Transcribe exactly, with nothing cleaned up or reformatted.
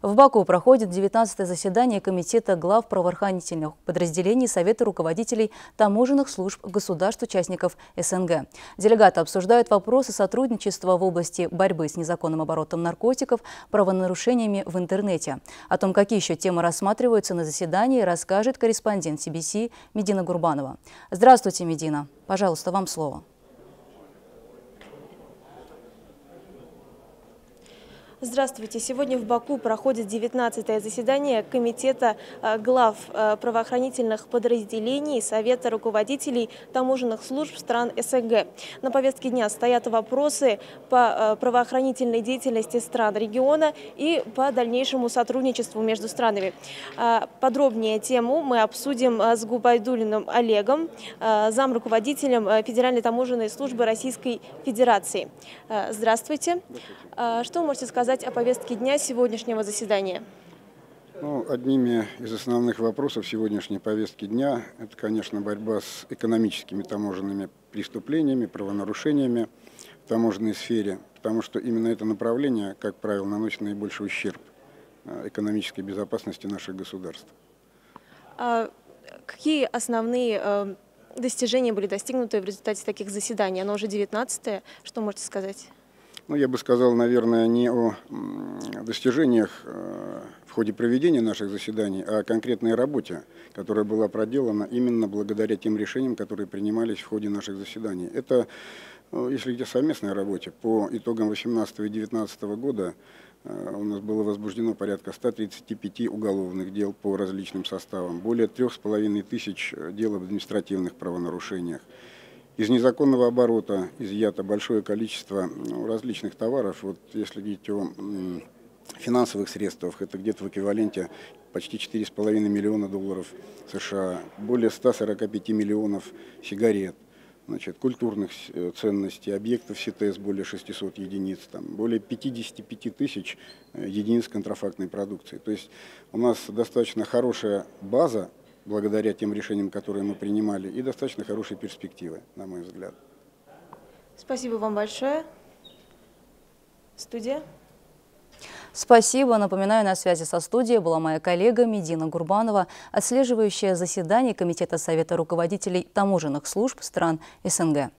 В Баку проходит девятнадцатое заседание Комитета глав правоохранительных подразделений Совета руководителей таможенных служб государств-участников СНГ. Делегаты обсуждают вопросы сотрудничества в области борьбы с незаконным оборотом наркотиков, правонарушениями в интернете. О том, какие еще темы рассматриваются на заседании, расскажет корреспондент си би си Медина Гурбанова. Здравствуйте, Медина. Пожалуйста, вам слово. Здравствуйте. Сегодня в Баку проходит девятнадцатое заседание Комитета глав правоохранительных подразделений Совета руководителей таможенных служб стран СНГ. На повестке дня стоят вопросы по правоохранительной деятельности стран региона и по дальнейшему сотрудничеству между странами. Подробнее тему мы обсудим с Губайдуллиным Олегом, замруководителем Федеральной таможенной службы Российской Федерации. Здравствуйте. Что вы можете сказать о повестке дня сегодняшнего заседания? Ну, одними из основных вопросов сегодняшней повестки дня это, конечно, борьба с экономическими таможенными преступлениями, правонарушениями в таможенной сфере, потому что именно это направление, как правило, наносит наибольший ущерб экономической безопасности наших государств. А какие основные достижения были достигнуты в результате таких заседаний? Оно уже девятнадцатое. Что можете сказать? Ну, я бы сказал, наверное, не о достижениях в ходе проведения наших заседаний, а о конкретной работе, которая была проделана именно благодаря тем решениям, которые принимались в ходе наших заседаний. Это, если где совместной работе, по итогам две тысячи восемнадцатого и две тысячи девятнадцатого года у нас было возбуждено порядка ста тридцати пяти уголовных дел по различным составам, более трех с половиной тысяч дел об административных правонарушениях. Из незаконного оборота изъято большое количество ну, различных товаров. Вот если говорить о м, финансовых средствах, это где-то в эквиваленте почти четыре с половиной миллиона долларов США, более ста сорока пяти миллионов сигарет, значит, культурных ценностей, объектов си тэ эс более шестисот единиц, там, более пятидесяти пяти тысяч единиц контрафактной продукции. То есть у нас достаточно хорошая база, благодаря тем решениям, которые мы принимали, и достаточно хорошие перспективы, на мой взгляд. Спасибо вам большое. Студия. Спасибо. Напоминаю, на связи со студией была моя коллега Медина Гурбанова, отслеживающая заседание Комитета Совета руководителей таможенных служб стран СНГ.